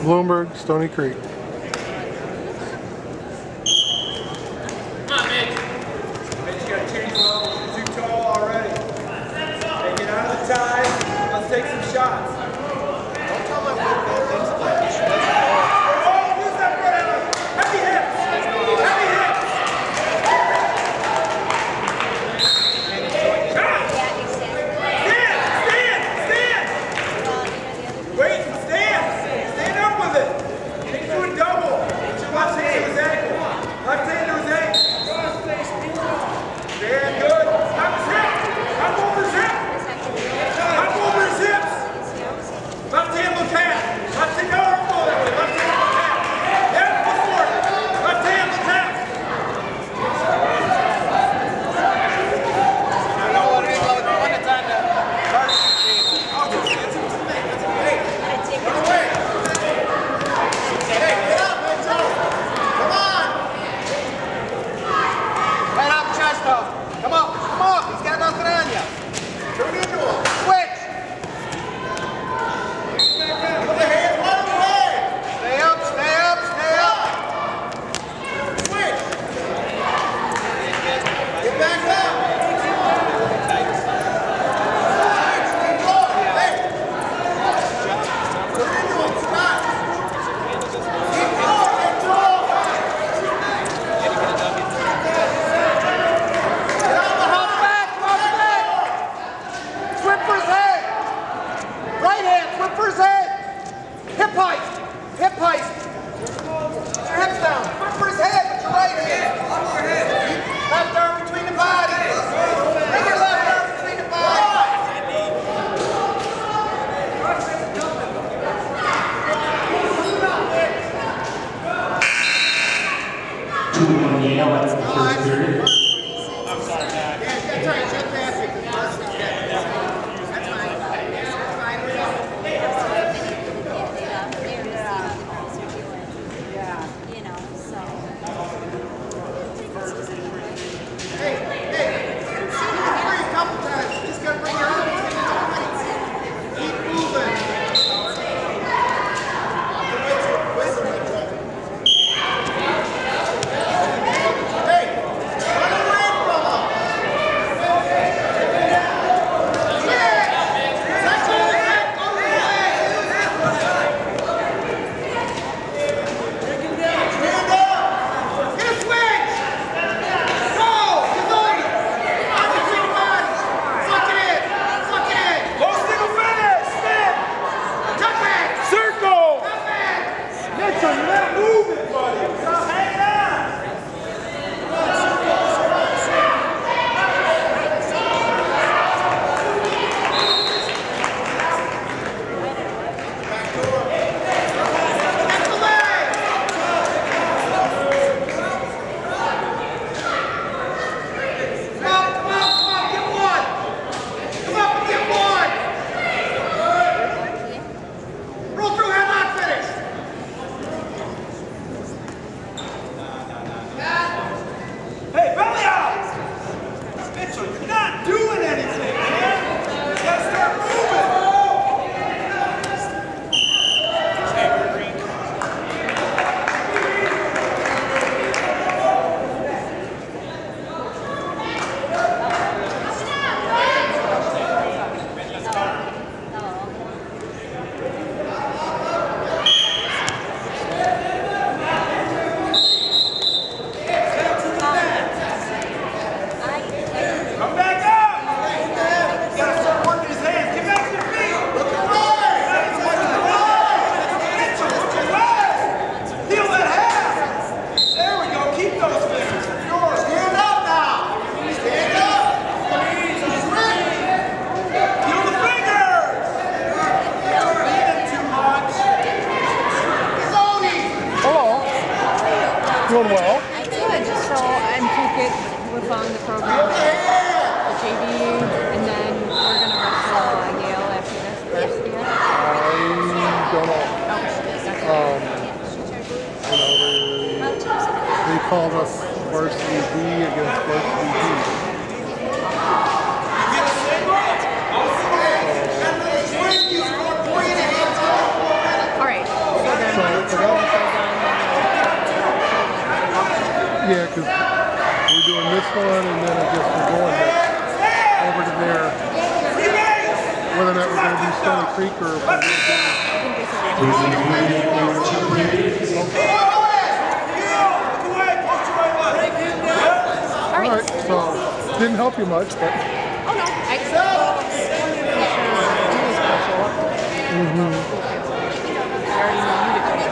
Bloomberg, Stony Creek. Come on, Mitch. Mitch, you got to change levels. You're too tall already. Hey, get out of the tie. Let's take some shots. Don't tell my whip bad things about this. Oh, use that front elbow. Heavy hips. Heavy hips. Wait, stand! Stand up with it! Take do a double! Put your left hand to his ankle. Left hand to his ankle. Stand good. Hop his hip! Hop over his hip! Hop over his hips! Left hand look half. Left hand, no elbow that way. Left hand look half. Yep, go for it. Left hand look half. I know what it is. One at a time now. Come on, he's got nothing on you. Turn into him. Switch. Put the hands one away. Stay up, stay up, stay up. Switch. Get back up. Switch, keep going. Hey. Turn into him, stop. Keep going, get tall. Whip for his head! Hip heist! Hip heist! Put your hips down! Whip for his head with your right hand! Left arm between the bodies! Bring your left arm between the bodies! 2-1 Yale, that's the first period. I'm sorry, Dad. Yeah, that's right. Check past it. Doing well. Good. So I'm Phuket. We're following the program at JV, and then we're going to wrestle Yale after this first year. I don't know. They called us varsity B against varsity B. one, and then it just was going over to there. Whether that was going to be Stony Creek or if it was All right. so didn't help you much, but. Oh no, I just wanted to make sure he was going to show up. I already knew you to come.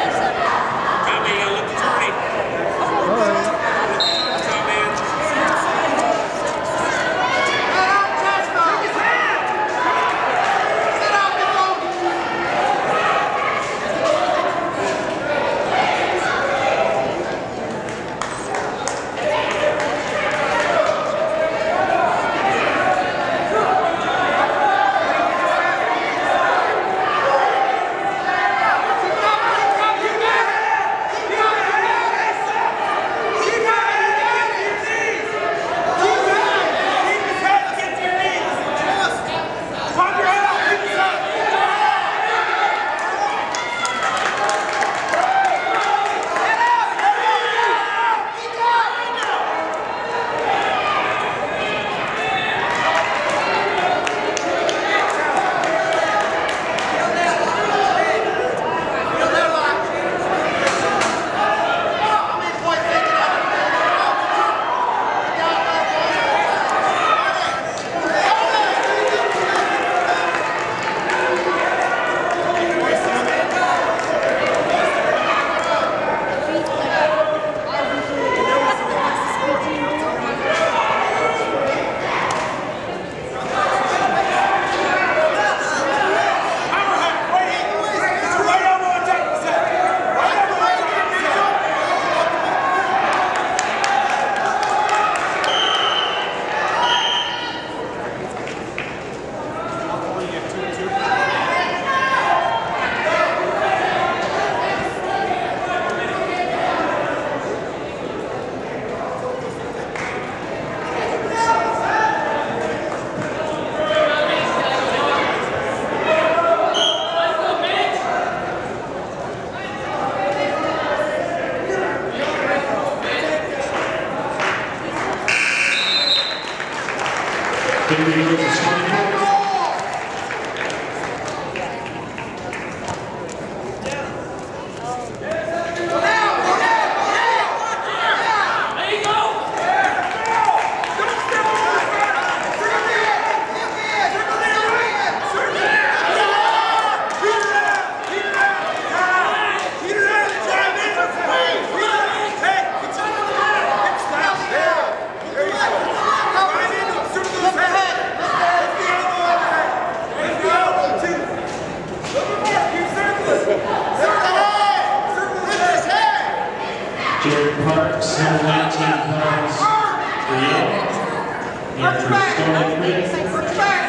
Jared Parks, number 19 pounds, 3 and for Stony Creek,